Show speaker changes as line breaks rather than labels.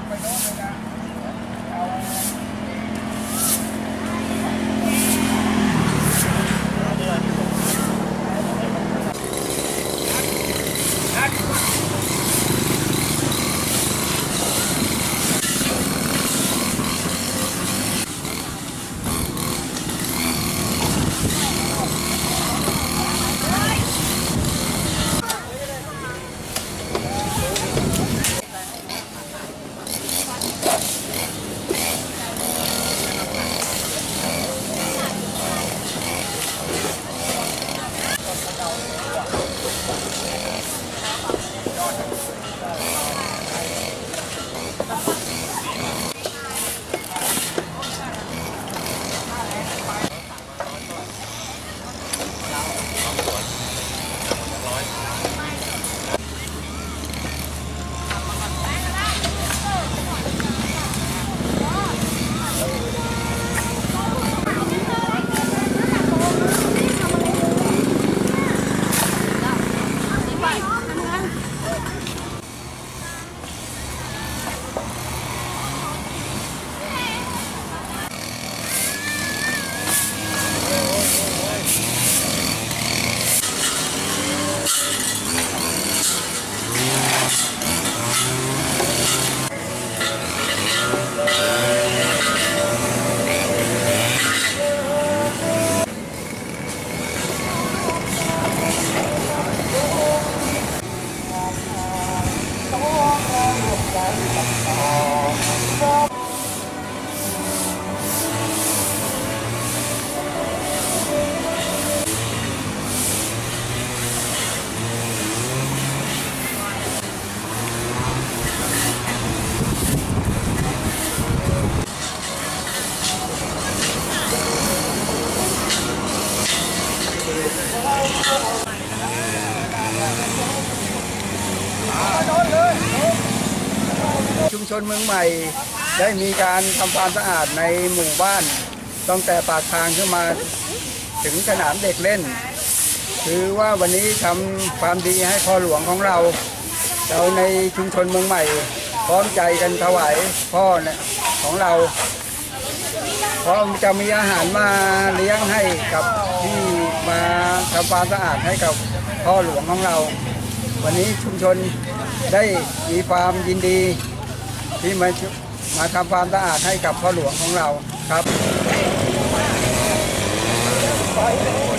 ชุมชนเมืองใหม่ได้มีการทำความสะอาดในหมู่บ้านตั้งแต่ปากทางขึ้นมาถึงสนามเด็กเล่นคือว่าวันนี้ทำความดีให้พ่อหลวงของเราในชุมชนเมืองใหม่พร้อมใจกันถวายพ่อเนี่ยของเราเพราะจะมีอาหารมาเลี้ยงให้กับที่มาทำความสะอาดให้กับพ่อหลวงของเราวันนี้ชุมชนได้มีความยินดีที่มาทำความสะอาดให้กับพ่อหลวงของเราครับ